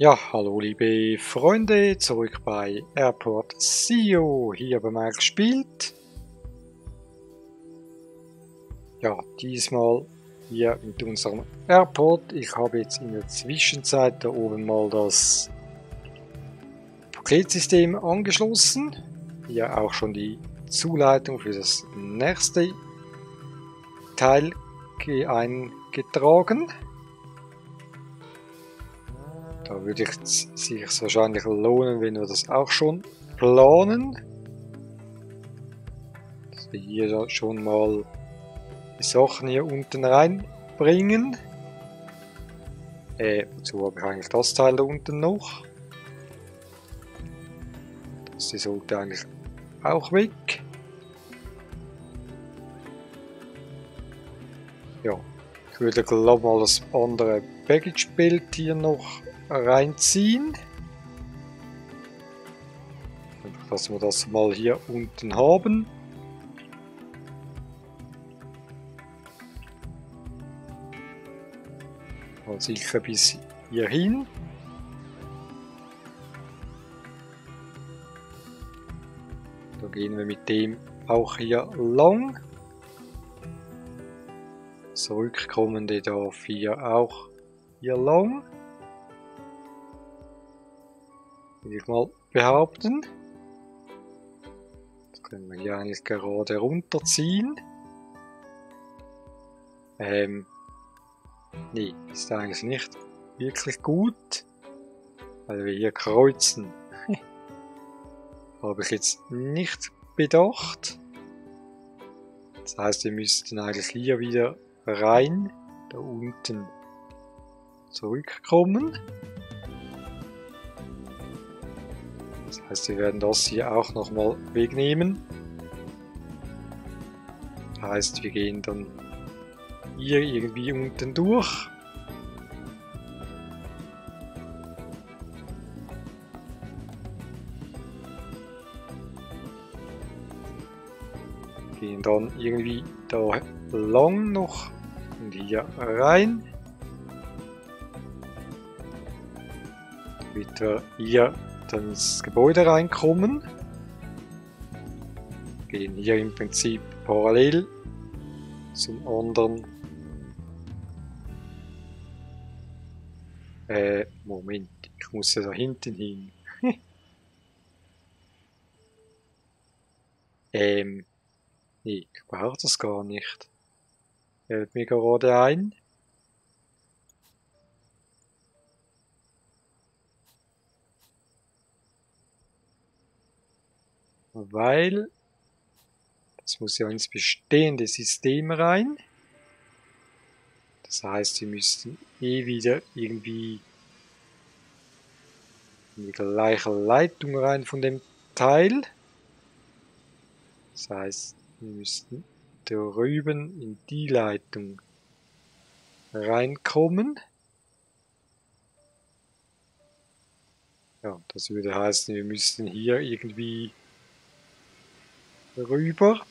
Ja, hallo liebe Freunde, zurück bei Airport CEO, hier bei mir gespielt. Ja, diesmal hier mit unserem Airport. Ich habe jetzt in der Zwischenzeit da oben mal das Paketsystem angeschlossen. Hier auch schon die Zuleitung für das nächste Teil eingetragen. Da würde es sich wahrscheinlich lohnen, wenn wir das auch schon planen. Dass wir hier schon mal die Sachen hier unten reinbringen. Wozu habe ich eigentlich das Teil da unten noch? Das sollte eigentlich auch weg. Ja, ich würde glaube mal das andere Package-Bild hier noch reinziehen. Einfach, dass wir das mal hier unten haben. Mal sicher bis hierhin. Da gehen wir mit dem auch hier lang. Zurückkommende darf hier auch hier lang. Will ich mal behaupten. Das können wir hier eigentlich gerade runterziehen. Nee, ist eigentlich nicht wirklich gut, weil wir hier kreuzen. Habe ich jetzt nicht bedacht. Das heißt, wir müssten eigentlich hier wieder rein, da unten zurückkommen. Das heißt, wir werden das hier auch nochmal wegnehmen. Das heißt, wir gehen dann hier irgendwie unten durch. Gehen dann irgendwie da lang noch und hier rein. Damit wir hier dann ins Gebäude reinkommen. Gehen hier im Prinzip parallel zum anderen. Moment, ich muss ja da hinten hin. Nee, ich brauche das gar nicht. Fällt mir gerade ein. Weil das muss ja ins bestehende System rein. Das heißt, wir müssten wieder irgendwie in die gleiche Leitung rein von dem Teil. Das heißt, wir müssten drüben in die Leitung reinkommen. Ja, das würde heißen, wir müssten hier irgendwie rüber.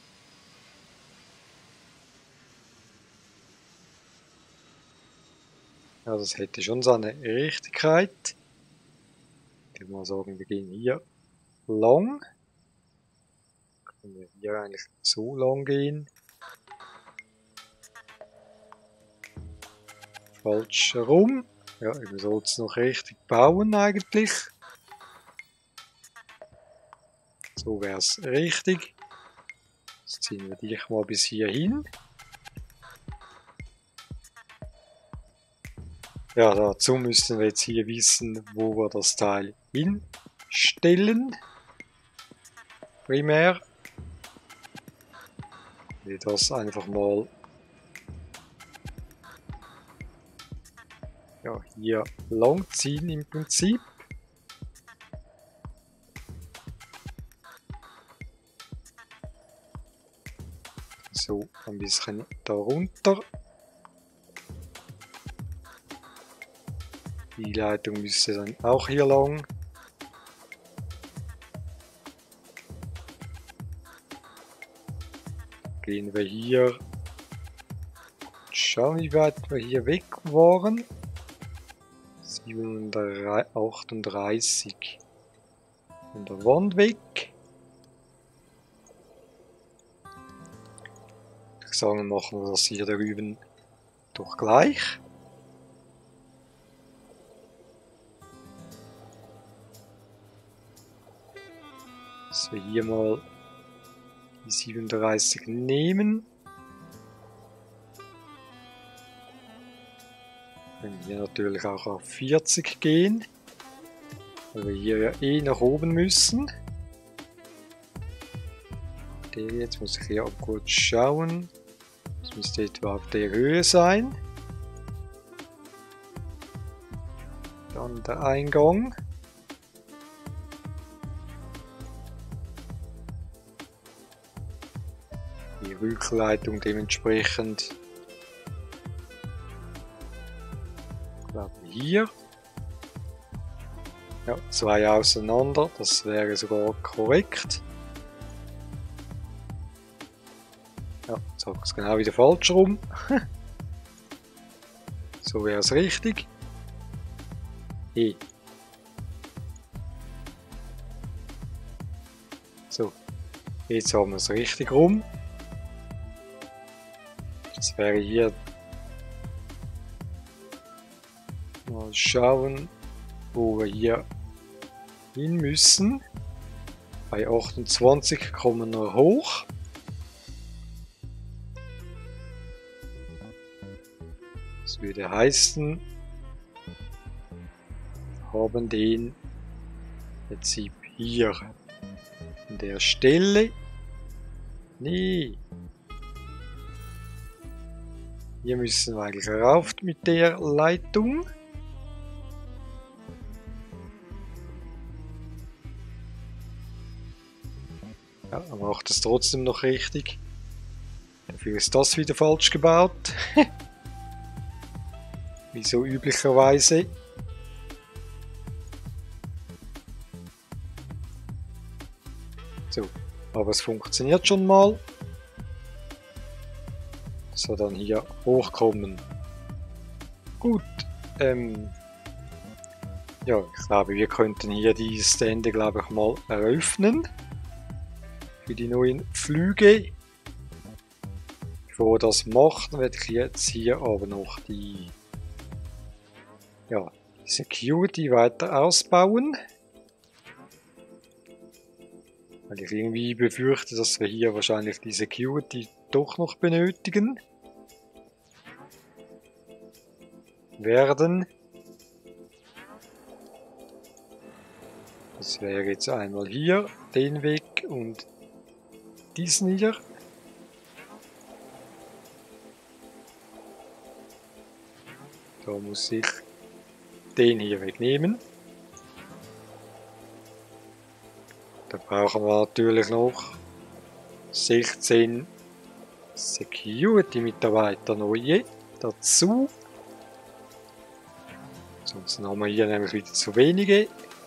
Ja, das hätte schon seine Richtigkeit. Ich würde mal sagen, wir gehen hier lang. Können wir hier eigentlich so lang gehen. Falsch herum. Ja, wir sollten es noch richtig bauen eigentlich. So wäre es richtig. Jetzt ziehen wir dich mal bis hierhin. Ja, dazu müssten wir jetzt hier wissen, wo wir das Teil hinstellen. Primär. Wir das einfach mal hier lang ziehen im Prinzip. So ein bisschen darunter. Die Leitung müsste dann auch hier lang. Gehen wir hier. Schauen, wie weit wir hier weg waren. 738 von der Wand weg. Ich sage, machen wir das hier drüben doch gleich. Dass wir hier mal die 37 nehmen. Können hier natürlich auch auf 40 gehen, weil wir hier ja eh nach oben müssen. Der jetzt muss ich hier auch kurz schauen. Das müsste etwa auf der Höhe sein. Dann der Eingang. Die Rückleitung dementsprechend. Ich glaube hier. Ja, 2 auseinander, das wäre sogar korrekt. Ja, jetzt habe ich es genau wieder falsch rum. So wäre es richtig. So, jetzt haben wir es richtig rum. Jetzt wäre hier mal schauen, wo wir hier hin müssen. Bei 28 kommen wir hoch. Das würde heißen, wir haben den Prinzip hier an der Stelle. Nee. Hier müssen wir eigentlich rauf mit der Leitung. Ja, man macht es trotzdem noch richtig. Dafür ist das wieder falsch gebaut. Wie so üblicherweise. So, aber es funktioniert schon mal. So, dann hier hochkommen. Gut. Ja, ich glaube, wir könnten hier die Stände, glaube ich, mal eröffnen. Für die neuen Flüge. Bevor wir das machen, werde ich jetzt hier aber noch die Security weiter ausbauen. Weil ich irgendwie befürchte, dass wir hier wahrscheinlich die Security doch noch benötigen werden. Das wäre jetzt einmal hier den Weg und diesen hier. Da muss ich den hier wegnehmen. Da brauchen wir natürlich noch 16 Security-Mitarbeiter neue dazu. Sonst haben wir hier nämlich wieder zu wenige.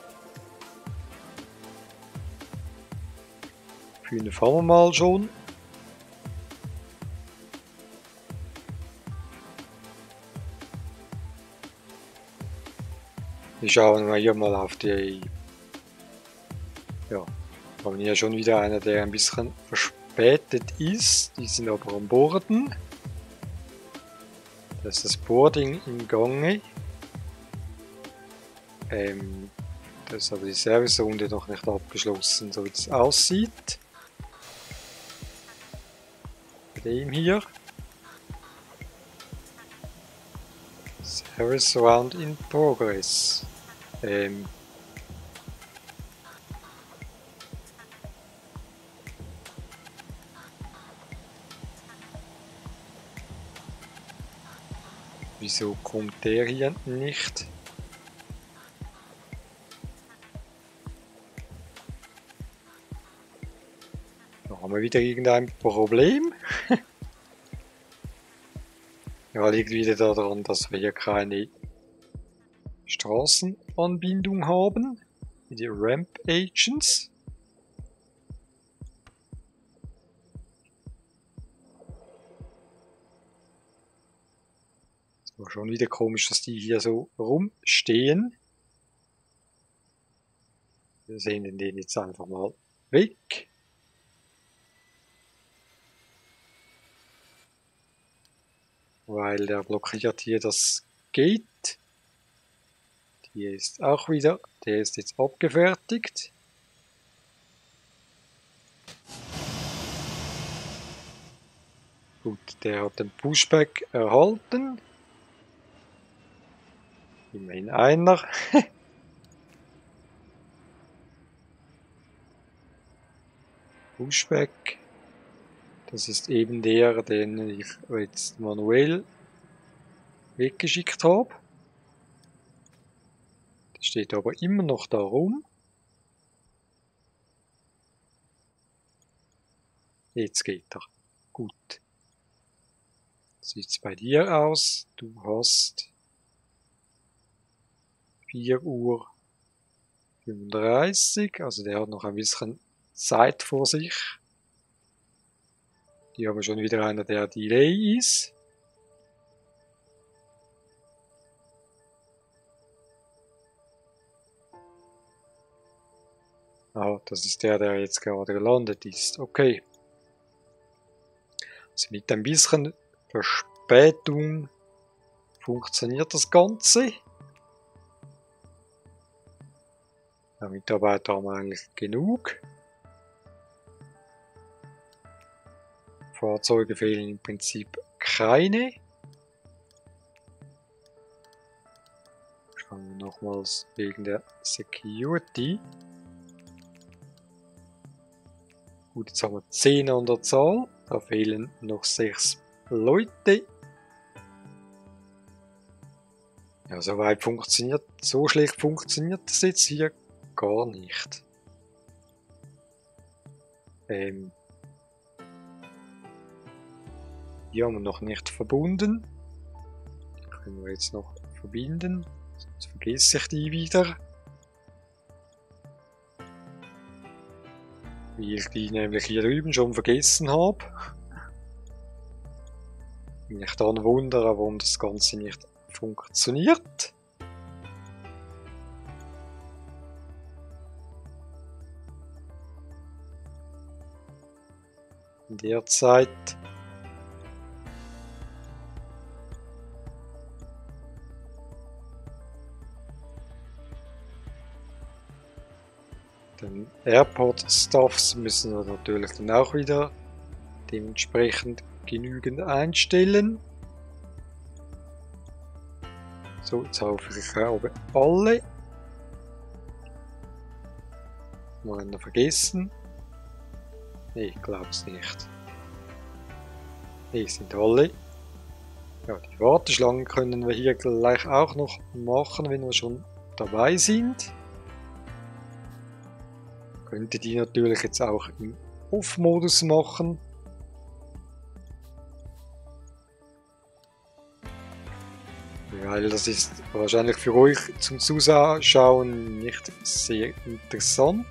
5 haben wir mal schon. Wir schauen hier mal auf die. Ja, wir haben hier schon wieder einer, der ein bisschen verspätet ist. Die sind aber am Borden. Da ist das Boarding im Gange. Da ist aber die Servicerunde noch nicht abgeschlossen, so wie es aussieht. Bei dem hier. Service Round in Progress. Wieso kommt der hier nicht? Da haben wir wieder irgendein Problem. Ja, liegt wieder daran, dass wir hier keine Straßenanbindung haben. Die Ramp Agents. So, Aber schon wieder komisch, dass die hier so rumstehen. Wir sehen den jetzt einfach mal weg. Weil der blockiert hier das Gate. Hier ist auch wieder, der ist jetzt abgefertigt. Gut, der hat den Pushback erhalten. Immerhin einer. Pushback. Das ist eben der, den ich jetzt manuell weggeschickt habe. Der steht aber immer noch da rum. Jetzt geht er. Gut. Sieht's bei dir aus? Du hast 4:35 Uhr, also der hat noch ein bisschen Zeit vor sich. Hier haben wir schon wieder einer, der Delay ist. Ah, das ist der, der jetzt gerade gelandet ist. Okay. Also mit ein bisschen Verspätung funktioniert das Ganze. Ja, Mitarbeiter haben wir eigentlich genug. Fahrzeuge fehlen im Prinzip keine. Schauen wir nochmals wegen der Security. Gut, jetzt haben wir 10 an der Zahl. Da fehlen noch 6 Leute. Ja, soweit funktioniert, so schlecht funktioniert das jetzt hier gar nicht. Die haben wir noch nicht verbunden. Die können wir jetzt noch verbinden. Sonst vergesse ich die wieder. Wie ich die nämlich hier drüben schon vergessen habe. Mich dann wundere, warum das Ganze nicht funktioniert. In der Zeit den Airport-Staffs müssen wir natürlich dann auch wieder dementsprechend genügend einstellen. So, jetzt hoffe ich habe alle. Mal einer vergessen? Nee, ich glaube es nicht. Nee, sind alle. Ja, die Warteschlangen können wir hier gleich auch noch machen, wenn wir schon dabei sind. Könnte die natürlich jetzt auch im Off-Modus machen. Weil das ist wahrscheinlich für euch zum Zuschauen nicht sehr interessant.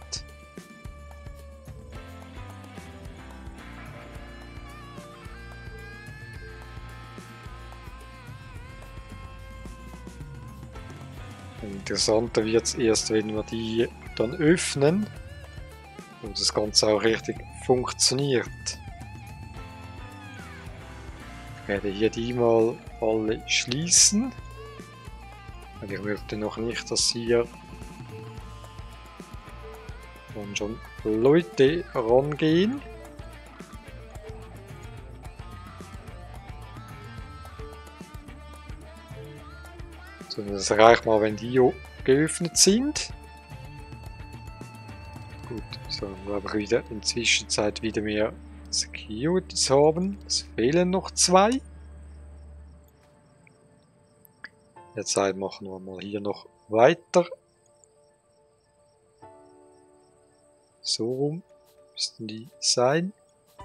Interessanter wird es erst, wenn wir die dann öffnen und das Ganze auch richtig funktioniert. Ich werde hier die mal alle schließen. Weil ich möchte noch nicht, dass hier dann schon Leute rangehen. So, das reicht mal, wenn die geöffnet sind. Gut, so, dann glaube ich wieder in der Zwischenzeit wieder mehr Securities haben. Es fehlen noch 2. Derzeit machen wir mal hier noch weiter. So rum müssten die sein.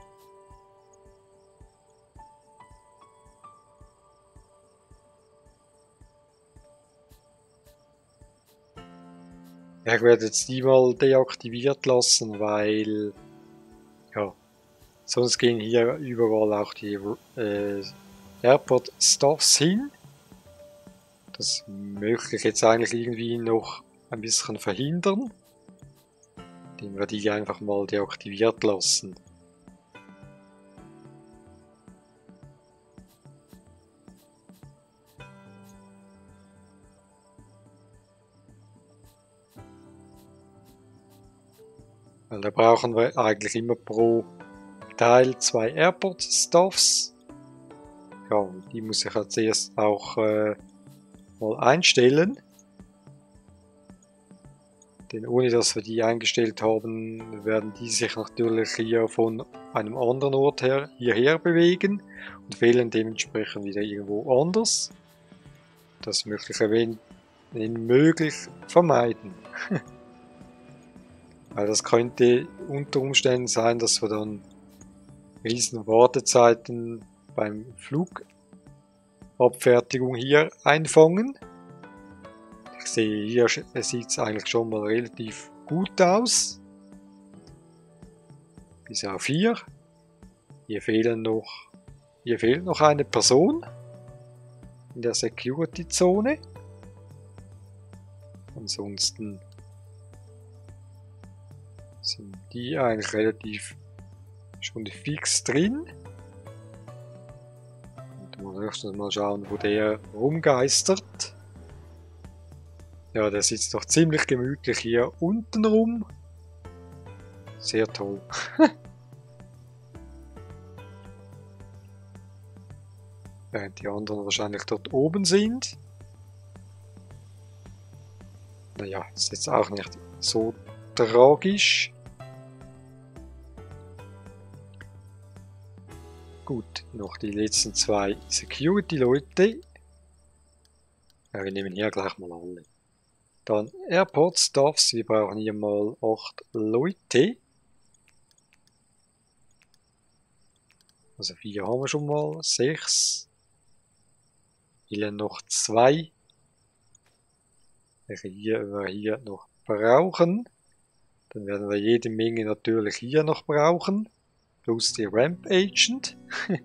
Ja, ich werde jetzt die mal deaktiviert lassen, weil ja, sonst gehen hier überall auch die Airport Staffs hin. Das möchte ich jetzt eigentlich irgendwie noch ein bisschen verhindern, indem wir die einfach mal deaktiviert lassen. Weil da brauchen wir eigentlich immer pro Teil 2 Airport Stuffs. Ja, und die muss ich als erstes auch mal einstellen. Denn ohne dass wir die eingestellt haben, werden die sich natürlich hier von einem anderen Ort her hierher bewegen und fehlen dementsprechend wieder irgendwo anders. Das möchte ich wenn möglich vermeiden. Weil das könnte unter Umständen sein, dass wir dann riesen Wartezeiten beim Flugabfertigung hier einfangen. Ich sehe, hier sieht es eigentlich schon mal relativ gut aus. Bis auf hier. Hier fehlt noch eine Person in der Security-Zone. Ansonsten sind die eigentlich relativ schon fix drin. Und mal schauen, wo der rumgeistert. Ja, der sitzt doch ziemlich gemütlich hier unten rum. Sehr toll. Während die anderen wahrscheinlich dort oben sind. Naja, ist jetzt auch nicht so tragisch. Gut, noch die letzten 2 Security-Leute. Ja, wir nehmen hier gleich mal alle. Dann Airport Staffs, wir brauchen hier mal 8 Leute. Also 4 haben wir schon mal, 6. Fehlen noch 2. Welche wir hier noch brauchen. Dann werden wir jede Menge natürlich hier noch brauchen. Plus die Ramp Agent.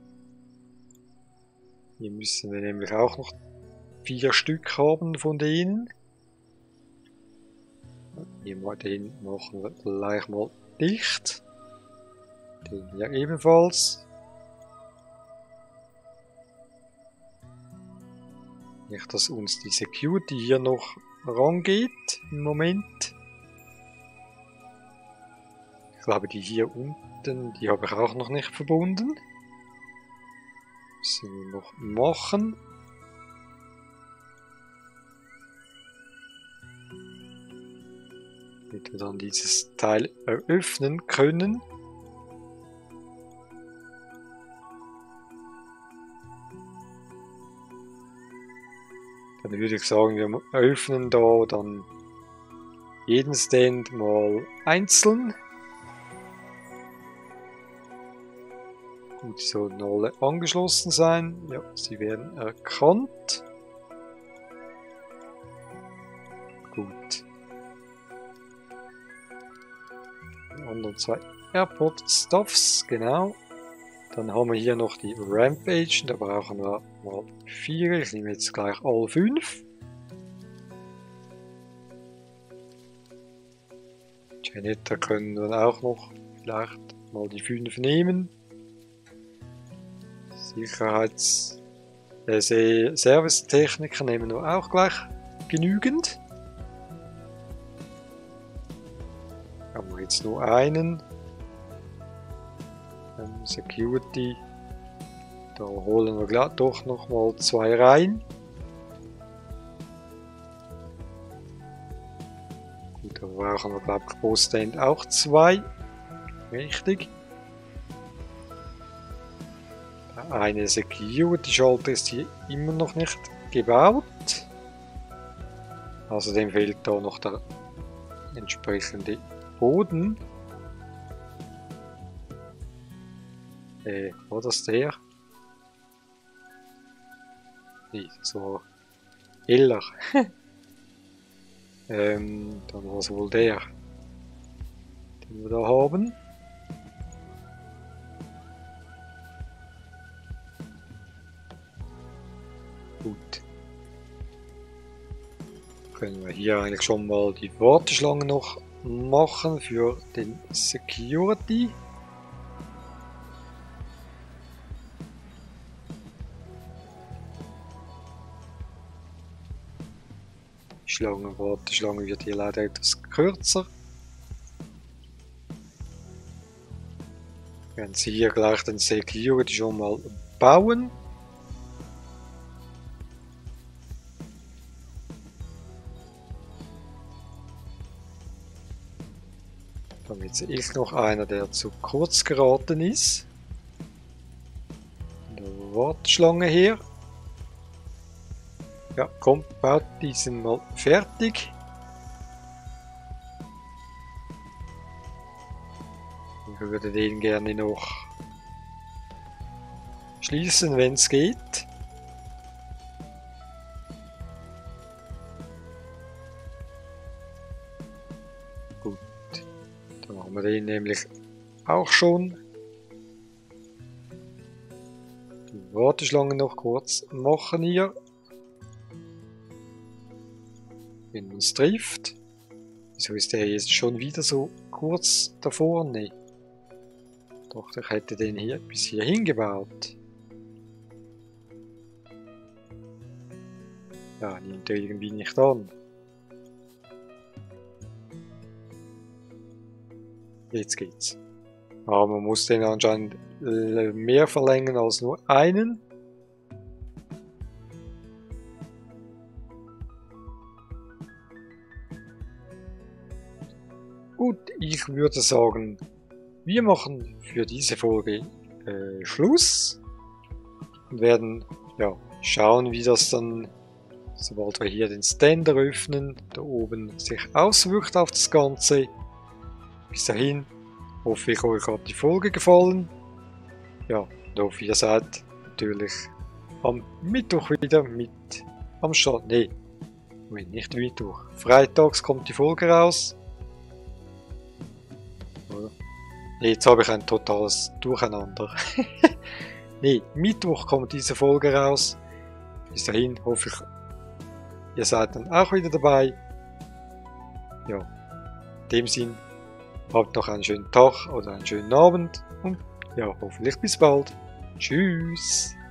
Hier müssen wir nämlich auch noch 4 Stück haben von denen. Den machen wir gleich mal dicht. Den hier ebenfalls. Nicht, dass uns die Security hier noch rangeht im Moment. Ich glaube, die hier unten, die habe ich auch noch nicht verbunden. Müssen wir noch machen. Damit wir dann dieses Teil eröffnen können. Dann würde ich sagen, wir öffnen da dann jeden Stand mal einzeln. Gut, die sollten alle angeschlossen sein. Ja, sie werden erkannt. Gut. Die anderen 2 Airport Stuffs, genau. Dann haben wir hier noch die Ramp Agent, da brauchen wir mal 4. Ich nehme jetzt gleich alle 5. Janitor können wir auch noch vielleicht mal die 5 nehmen. Servicetechniker nehmen wir auch gleich genügend. Haben wir jetzt nur einen. Security. Da holen wir gleich doch noch mal 2 rein. Gut, da brauchen wir glaube ich pro Stand auch 2. Richtig. Eine Security-Schalter ist hier immer noch nicht gebaut. Außerdem fehlt da noch der entsprechende Boden. War das der? Nee, das war heller. Dann war es wohl der, den wir da haben. Gut. können wir hier eigentlich schon mal die Warteschlange noch machen für den Security. Die Warteschlange wird hier leider etwas kürzer. Wir werden hier gleich den Security schon mal bauen. Damit sehe ich noch einer, der zu kurz geraten ist. Von der Warteschlange her. Ja, komm, baut diesen mal fertig. Ich würde den gerne noch schließen, wenn es geht. Gut, dann machen wir den nämlich auch schon. Die Warteschlange noch kurz machen hier. Wenn man es trifft. Wieso ist der jetzt schon wieder so kurz da vorne? Doch, ich hätte den hier bis hier hingebaut. Ja, nimmt er irgendwie nicht an. Jetzt geht's. Aber man muss den anscheinend mehr verlängern als nur einen. Gut, ich würde sagen, wir machen für diese Folge Schluss und werden ja, schauen, wie das dann, sobald wir hier den Stand eröffnen, da oben sich auswirkt auf das Ganze. Bis dahin hoffe ich, euch hat die Folge gefallen. Ja, und hoffe, ihr seid natürlich am Mittwoch wieder mit am Start. Nee, nicht Mittwoch. Freitags kommt die Folge raus. Jetzt habe ich ein totales Durcheinander. Nee, Mittwoch kommt diese Folge raus. Bis dahin hoffe ich, ihr seid dann auch wieder dabei. Ja, in dem Sinn, habt noch einen schönen Tag oder einen schönen Abend und ja, hoffentlich bis bald. Tschüss.